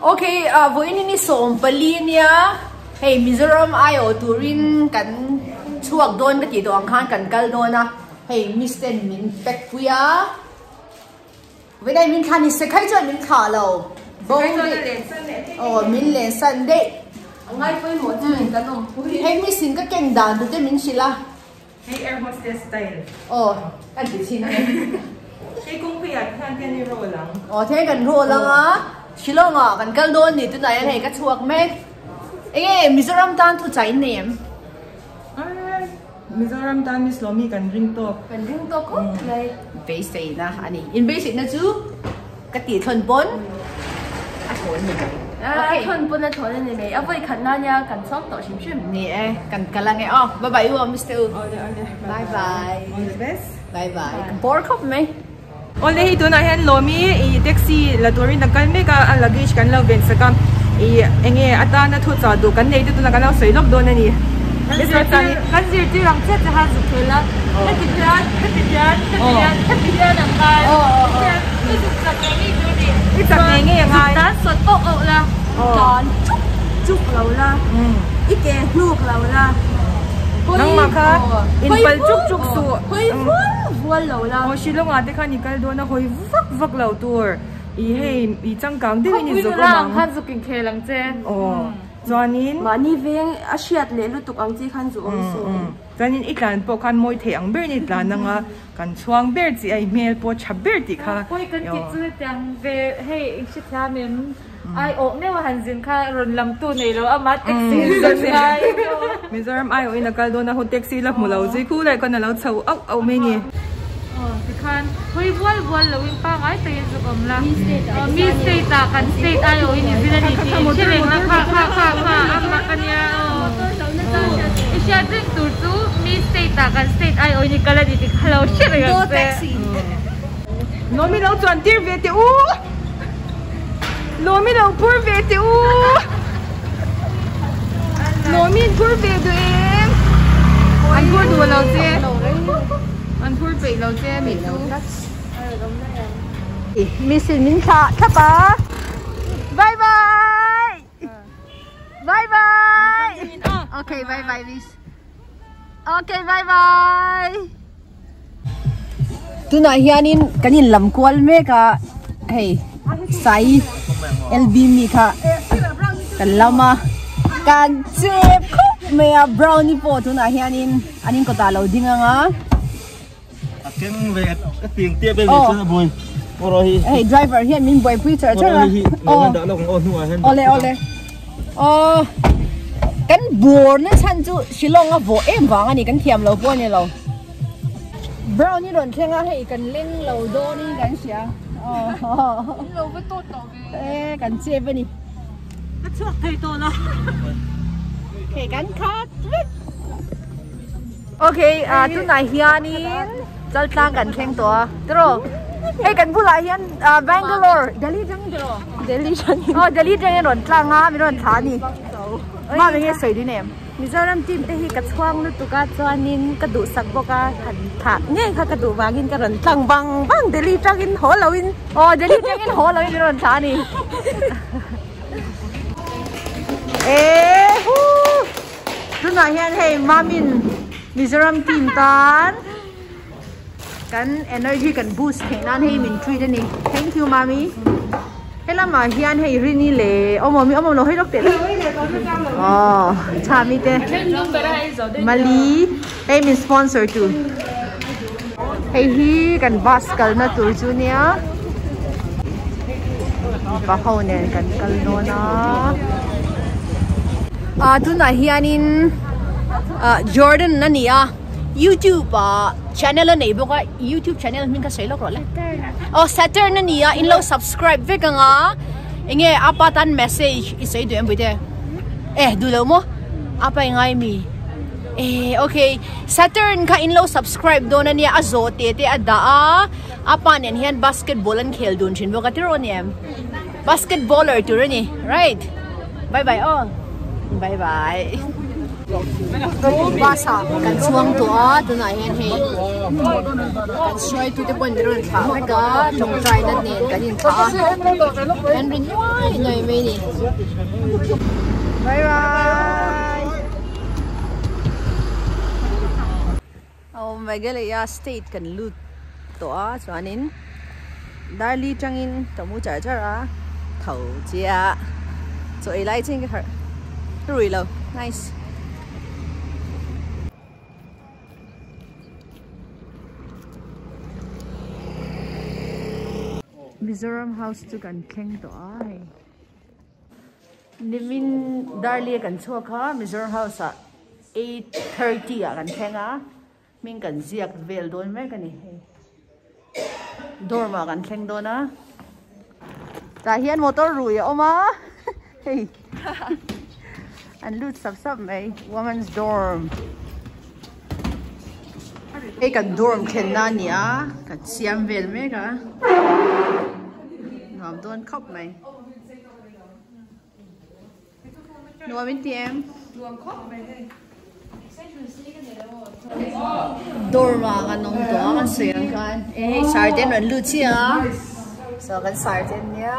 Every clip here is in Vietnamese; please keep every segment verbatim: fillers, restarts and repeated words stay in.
Okay, uh, voi ni som palinia. Hey, Mizoram ayo turin kan chuak don ka ti do ang khan kan kal do na. Hey, Mister Min pek puya. When I min khan ni se khai chon min kha lo. Bo oh, min len san de. Ngai poi mo chin kan om. Hey, mi sin ka keng dan du te min sila. Hey, air hostess style. Oh, kan ti sin. Hey, kung piyat khan kan ni ro lang. Oh, thế kan ro lang ah. Shillong ah, kan kal don ni tu nai hey ka chuak me. Eh, Mizoram tan tu chai name. Mizoram tan Miss Lomi kan ring to. Kan ring to ko lai basic na ani. In basic na chu ka ti thon pon. A thon ni. Okay. Thon pon na thon ni me. Avoi khan na nya kan chok to sim sim. Ni eh kan kalang eh. Oh, bye bye oh, Mister U. Ole ole. Bye bye. All the best. Bye bye. Por kop me. Ole hi tu na hen Lomi i taxi la turin na kan me ka luggage kan lo ben sa kam. I enge ata na thu cha du kan nei tu na kan lo sei lok do na ni. Kan zir ti rang chet ha zu khela. Happy pian, happy pian, happy pian, happy pian ang kai. Oh oh oh. Ni du sa ke ni du ni. Ni sa ke nge yang ai. Ta sot ok ok la. Don chuk chuk lo la. Mm. Ike hluk lo la. Nang maka in pal chuk chuk su. Hoi vual vual lo la. Oh Shillong ate khan nikal do na hoi vak vak lo tur. I hey i chang kang de ni zo ko mang. Khan zu king khelang che. Oh. Zoanin mani veng a hriat le lutuk ang chi khan zu om su. Zoanin itlan po kan moi the ang ber ni tlan nga kan chuang ber chi ai mel po chha ber ti kha. Koi kan ti chu tang ve hey ich tha mem ai ok ne wa han jin kha ron lam tu nei lo ama taxi zon ai. Mizoram ai o ina kal do na ho taxi lak mu lo ji khu lai kon na lo chau au au me ni. Kan hoi wal wal lo in pa ngai te zu om la mi state ta kan state ayo in bilani ti chileng na kha kha kha kha amma kan ya isha drink tur tu mi state ta kan state ayo in kala di ti khalo chileng Go taxi. No mi lo chuan tir ve te u lo mi lo pur ve te u lo mi pur ve du em an pur du lo che anh pur bị lâu che bị lâu đất. Miss Min tha tha pa. Bye bye. Bye bye. Okay, bye bye Miss. Okay, bye bye. Tu na hianin kanin lam kwal me ka hey sai L B mi kha kan lama kan chep khup me a brownie po tu na hianin anin ko ta lo dinga nga. Keng về cái tiền tiếp bên này chưa bùi. Rồi. Hey driver hiện mình bùi pui chờ chờ là. Oh. Đỡ lòng ôn hùa hen. Ole ole. Ờ. Cái bùa nó săn chú Shillong á bùa em vàng anh cái thiềm lâu bùa này lâu. Brown như đồn khen á hay cần lên lâu đô đi cái gì à? Ờ. lâu với tốt đó về. Ê cần chê bên đi. Nó chuột thầy tôi nó. Okay cái cut. Okay, à tu này hianin chal tlang kan khen to. Tro. Hey kan pula hian Bangalore, Delhi jang tro. Delhi jang. Oh Delhi jang ron tlang ha mi ron tha ni. Ma me he soi di nem. Mizoram team te hi ka chhuang lu tu ka chuanin ka du sak boka han tha nge kha ka du wangin ka ron tlang bang bang Delhi jang in ho loin. Oh Delhi jang in ho loin mi ron tha ni. Eh hu. Tu na hian hey mamin Mizoram team tan kan energy kan boost thei nan hei min thui de ni thank you mami hela ma hian hei rini le omo mi omo no hei lok te oh cha mi te mali hei min sponsor tu hei hi kan bus kal na tur chu nia pa ho ne kan kal no na a tu na hianin Jordan na niya YouTube uh, channel na ibo ka YouTube channel min ka sei lok ro le oh Saturn na niya in lo subscribe ve ka nga inge apatan message isai du embuite eh du lo mo apa ngai mi eh okay Saturn ka in lo subscribe do na niya azo te te ada apan en hian basketball an khel dun chin bo ka tiro ni em basketballer tu ni right bye bye all bye bye Basa kan suang tua tu na hen he kan soi tu te pon ron tha me ka trong trai na nen kan in tha kan rin nhoi nhoi me ni bye bye oh Meghalaya state kan lut tua chuanin darli changin tamu char chara thau chia so ai lai ching ka rui lo nice. Mizoram house tu kan keng to ai nimin darli kan chho kha Mizoram house a eight thirty a kan khenga min kan ziak vel don me kan ni dorma kan kheng dona ta hian motor rui oma hey and lut sap sap mai women's dorm hey kan dorm khen na nia kan siam vel me ka ngam don khop mai nuam in tiem nuam khop mai dorma kan nong to kan siang kan eh sarden ran lu chia so kan sarden nia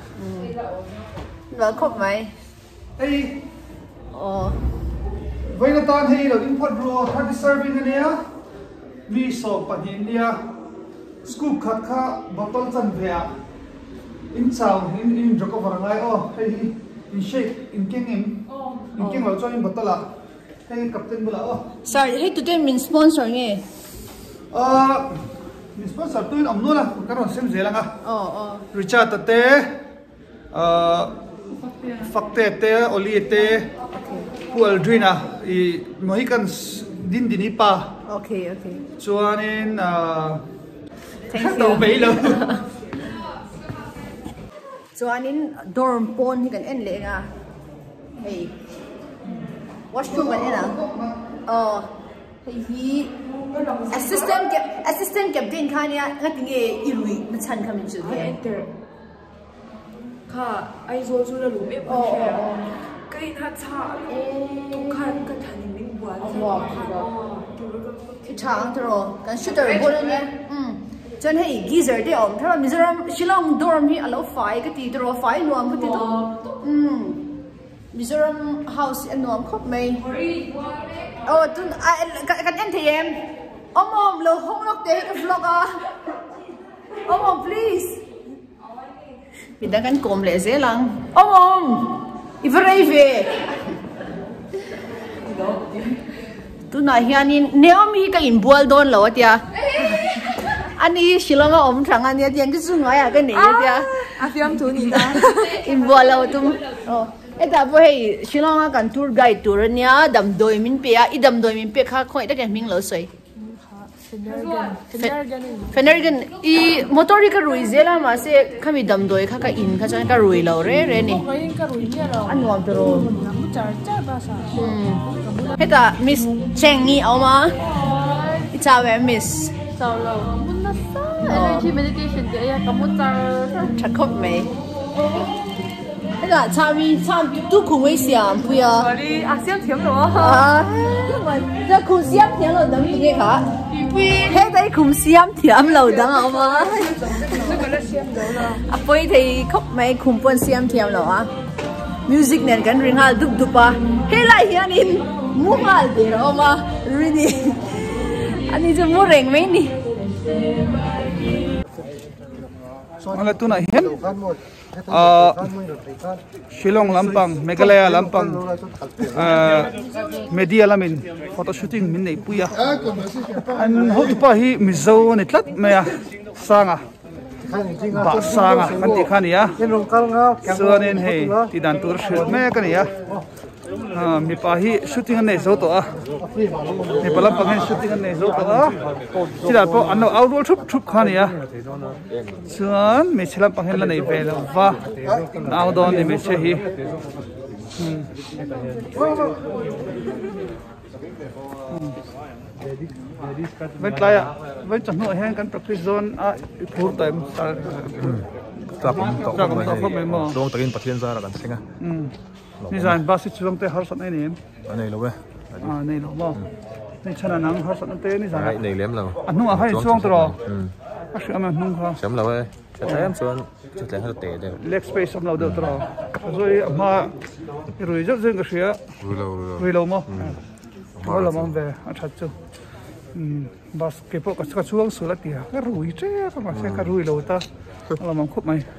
lo khop mai hey oh vậy là tan hey lo import bro thirty serving ania vi so pahin nia scoop khat kha bottle chan vea in chao in in joko varangai oh hey in shake in king in in king lo cho in bottle a hey captain bula oh sorry hey today min sponsor nge uh min sponsor tu in amno la karon sem zelanga oh oh richard te uh fakte te oli te pual drina I mohicans din din pa okay okay chuanin uh thank you you lo chuanin dorm pon hi kan en le nga hey washroom kan ena oh hey hi assistant cap assistant captain khania ngatinge irui na chan khamin chu he ค่ะไอโซจูระลุเอฟแค่ใกล้ทัดชาทุกขั้นก็ทันนิ่งหวานว้าวคือทางตรอกันชุดตรบนเนี่ยอืมจนให้กีเซอร์เดียวถ้ามิโซรัมชิลองดอร์มที่อลไฟก็ตีตรอไฟนวมก็ตีตรออืมมิโซรัมเฮาส์นวมครบไหมโอ้ตุนกันเอ็นทีเอ็มอมอมเราห้องนกเตะกับฟลอกอ่ะอมอม please Pindakan kom leze lang. Om om. Ivreve. Tu na hianin Naomi ka in bual don lo tia. Ani Shillong a om thang ania tiang ki sunga ya ka ne tia. A fiam tu ni da. In bual lo tum. Oh. Eta bo hei Shillong a kan tour guide tour nia dam doi min pe a i dam doi min pe kha khoi ta kan ming lo soi. Fenergan I motori ka rui zela ma se kami dam doi kha ka in kha chan ka rui lo re re ni anwam tro heta miss chengi awma ichawe miss solo munna sa energy meditation de ya kamutar thakop me heta chami cham tu khungwei siam puya sorry a siam thiam lo ah da khu siam thiam lo dam tu ge kha Hey, đây cùng xiêm thiam lầu đắng không mà? À, bây thì khóc mấy cùng buôn xiêm thiam lầu à? Music này cái ring hal đục đục à? Hey, lại hiện in mua hal đi rồi mà? Really? Anh ấy mua ring mấy nè? Ala tu na hen Shillong lampang Meghalaya lampang media lamin photo shooting min nei puya an ho tu pa hi mizo ni tlat maya sanga ba sanga kan ti khania suanin he ti dan tur shot me kan ya mi pa hi shooting nei zo to a mi pala pa hen shooting nei zo to a ti da po an outdoor thup thup khania chuan mi chila pa hen la nei ve lo wa naw don ni me che hi Vẫn lại à, vẫn chẳng nổi hen căn practice zone à, phút time ta ta cũng ta cũng ta không mấy mò. Đông takin pathian ra là gần sinh à. Ni zan basit chulong te har sat nei nim. Anh này lâu vậy. à này nó mò này chân là nắng họ sẵn tê này sao này liếm lâu anh nung à hay xuông rồi à sữa mà nung ha chấm lâu ấy chấm em xuông chấm lại hơi tệ đấy leg space xong lâu được rồi rồi mà rồi rất dưng cái sữa rồi lâu rồi lâu mò đó là mong về anh thật chứ bas cái bộ cái xuông sửa lại tiệt cái rùi chứ mà sẽ cái rùi lâu ta là mong khúc mày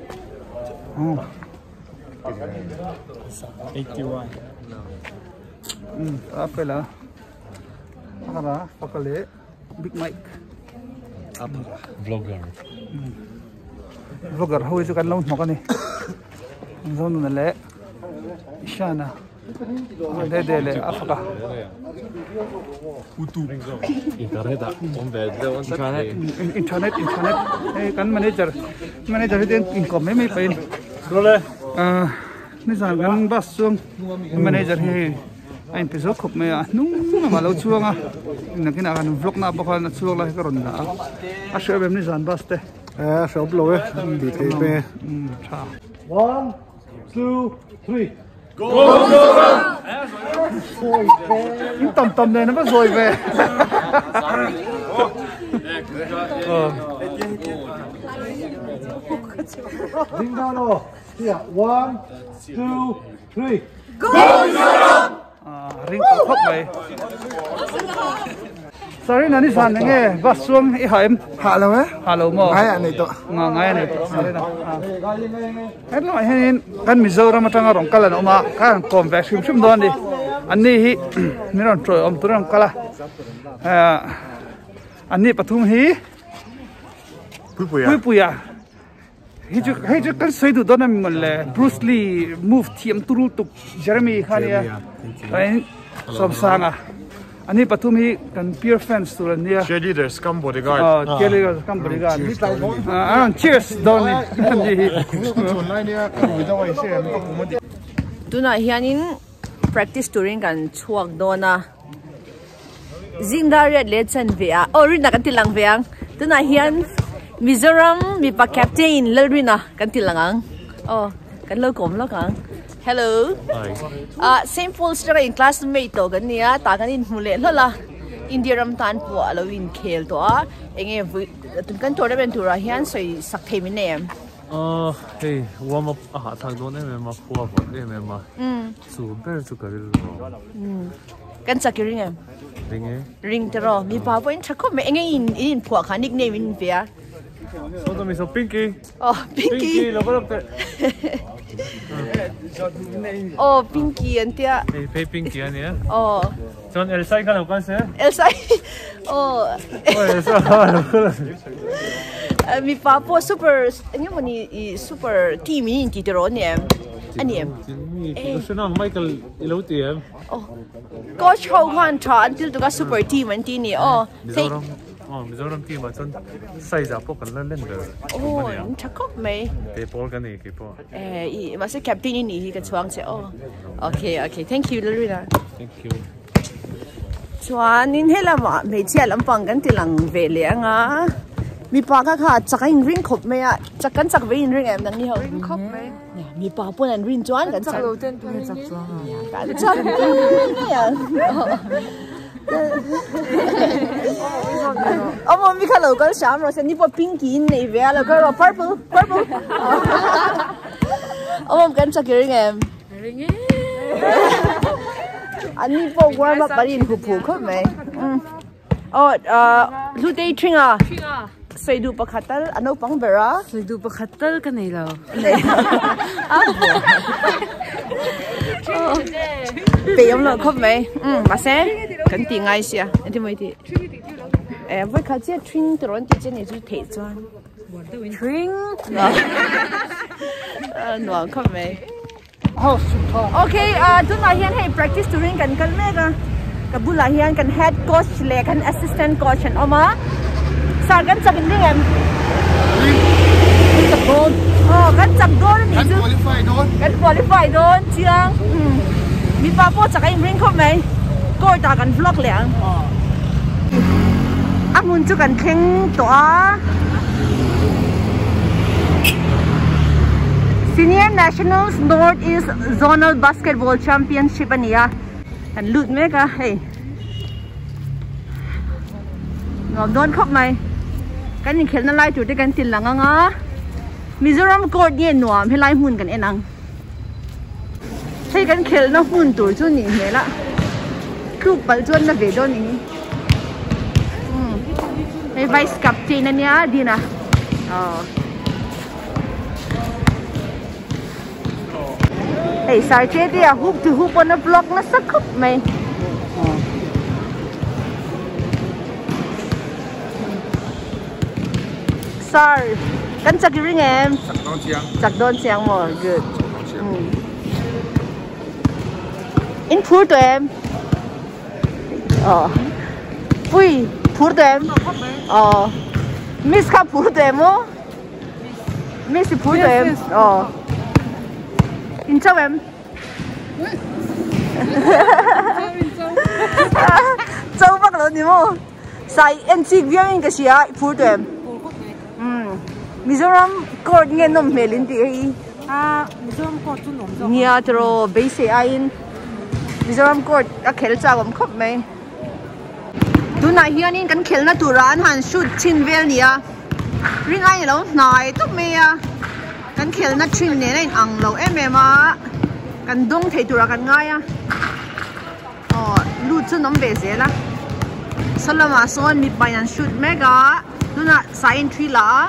eighty-one. Hmm, apa lah? Apa? Apa le? Big mic. Apa? Vlogger. Vlogger, how is it kan long makan ni? Zon na le. Ishana. De de le, apa ka? YouTube. Internet ah. Om bed le on internet. Internet, internet. Eh kan manager. Manager dia income mai pain. Rồi. Ah, ni san kan bas suang manager hi. Anh phải giúp khúc mày à, nung mà lâu chuông à, nên cái nào anh vlog nào bao nhiêu chuông là cái rồi đã, à sửa bên này dàn bát đấy, à sửa lâu ấy, bị thế bé, one, two, three, Go go go. những tầm tầm này nó bắt rồi về, dính ra rồi, here, one, two, three, go à ring khúc mày, sorry nãy sàn nghe bát xuông ý hỏi em hạ lâu ấy, hạ lâu mò, ngay anh này tụi, ngay ngay này tụi, sorry nè, hết rồi hen, kan Mizoram mà trang rong kala nó mà, kan convex sim sim đón đi, anh này hi, mình nói rồi om tu rong kala, à, anh này Pathum hi, bụi bụi à, bụi bụi à. Hi chu hi chu kan sei du don am mon le Bruce Lee move thiam turu tuk Jeremy khania ai som sanga ani Pathum hi kan peer fans tu nia cheerleader, scum bodyguard, oh cheerleader scum bodyguard ah cheers don ni hi online nia, bụi đâu ấy xem, tuna hianin practice touring kan chuak dona zimda red lechan vea ori na kan tilang veang tuna hian Mizoram mi pa captain lerina kan tilangang oh kan lo kom lo kang hello ah same full star in classmate to kan nia ta kan in mule lola indiaram tan pu alo in khel to a enge tun kan tournament tura hian soi sak themi nem ờ hey warm up à thằng đó này mà phua vào đây mà um su ber su cái rồi um kan sakiring em ring ấy ring tero mi pa point thakho me enge in in phua kha nickname in via so đó mình so pinky oh pinky pinky lo có được oh pinky antia hey pay pinky anh nhé oh John Elsa cái nào con sẽ Elsa oh ôi Elsa mi pa po super như mà ni super team in ki tero nem anh em cái số nào Michael lâu tiền oh coach ho khan tha until to ka super team anh ti ni oh Mizoram oh Mizoram team mà John sai ra po kan lên lên được oh thakho me cái ball cái này cái ball eh i ma se captain ni hi ka chuang che oh okay okay thank you Lorena thank you chuan in hela ma me chia lampang kan tilang ve le anga mi pa ka kha chakain ring khop me a chakan chak ve in ring em nang ni ho ring khop me mi pa pon an ring chuan kan chak lo ten tu chak chuang kan chak ya Amo mi kha lo kal sham ro se ni po pinky nei ve lo ko purple purple Amo kan chak ring em ring ani po warm up bari in phu khop me oh uh lu day tringa Tringa Soi du pakhatal ano pang bera soi du pakhatal ka nei lo nei pe yom lo khop me um ma se kan ti ngai sia enti moi ti eh voi kha che tring tron ti chen ni ju the chuan tring no khop me okay uh tu na hian hey practice touring kan kan me ga ka bula hian kan head coach le kan assistant coach an oma sa kan chak in em oh kan chak don ni ju qualify don, kan qualify don chiang mi pa po chak in ring khop mai ko ta kan vlog le ang amun chu kan theng to a Senior Nationals Northeast Zonal Basketball Championship ania Hắn lụt mấy cả hey ngọc đón khóc mày cái nhìn khel nó lại chủ cái tin là ngang á Mizoram court đi nuam hay lại hun cái enang hay cái khel nó hun tuổi cho nỉ hếtละclub bal chuan na ve do ni hay vice captain na niya di na oh hey sai che dia hook to hook on a block na sa khop mai sar kan chak ring em chak don chiang chak don chiang mo good in phur to em ờ pui phur to em ờ miss ka phur to em mo miss phur to em ờ in chào em chào bác lớn đi mo sai em chỉ viết cái gì à phur to em Mizoram court nghe nom melin ti ai à Mizoram court chu nom zo nia tro base ai Mizoram court a khel cha gom khop mai tu na hianin kan khel na turan han shoot chin vel nia ring ai lo nai tok me a kan khel na thin ne nei ang lo em em a kan dong thei tura kan ngai a oh lu chu nom be se la salama son mi payan shoot mega tu na sign three la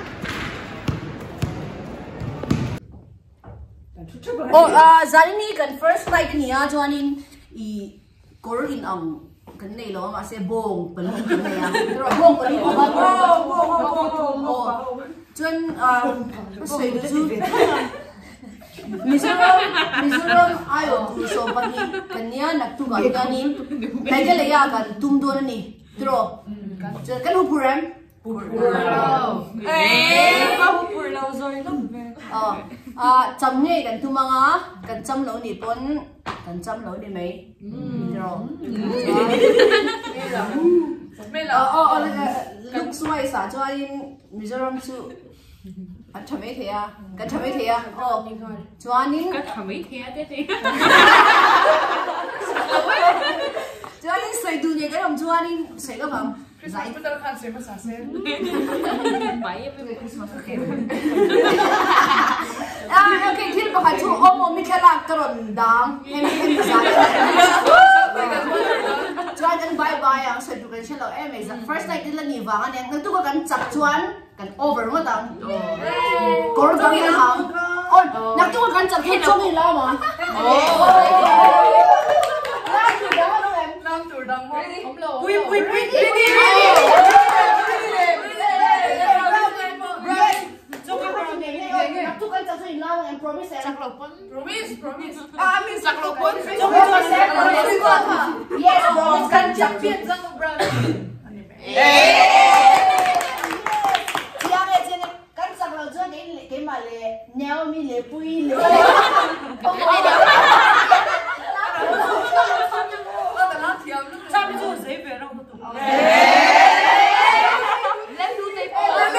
oh ah zalini kan first flight nia joining I korin ang kan nei lo ma se bong pelung kan nei a ro bong pelung ba bong bong bong chuan ah sei du chu Mizoram Mizoram ayo tu so pani kan nia nak tu ga ga ni dai ga le ya kan tum do na ni tro kan hu puram purlau eh ba hu purlau zoi lo ờ à chấm nghe cần thu mang á cần chấm lẩu nỉ tuấn cần chấm lẩu đi mấy rồi ờ ờ ờ lúc xoay xả cho anh Mizoram su anh chấm mấy thế à cần chấm mấy thế à ờ cho anh nín cần chấm mấy thế thế thế cho anh xoay đu nhẹ cái đồng cho anh xoay cái bằng giải chúng ta khăn xoay mà xả xe bảy Christmas ah okay thil pa kha chu om mi khala karon dang em em za chuan an bye bye ang sa du kan shelo em is first night nila ni wa kan nang tu ka kan chak chuan kan over mo dang kor dang yan ha on nak tu ka kan chak chu chong ni la ma nam tur dang mo pui pui pui tu kan chak chu la em promise chak lo pon promise promise ah min sak lo pon yes bro kan chak biết rằng bro yang e chen kan chak lo chu cái cái mà le neo mi le pui le sao bây giờ giấy về đâu tụi lên luôn đây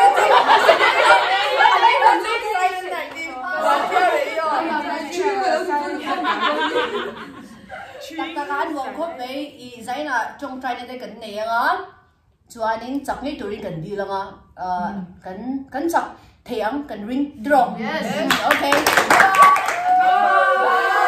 ta kan wong khop mai I zaina trong trai ne kan nei anga chuanin chak ngai turin kan di langa kan kan chak theang kan ring draw yes okay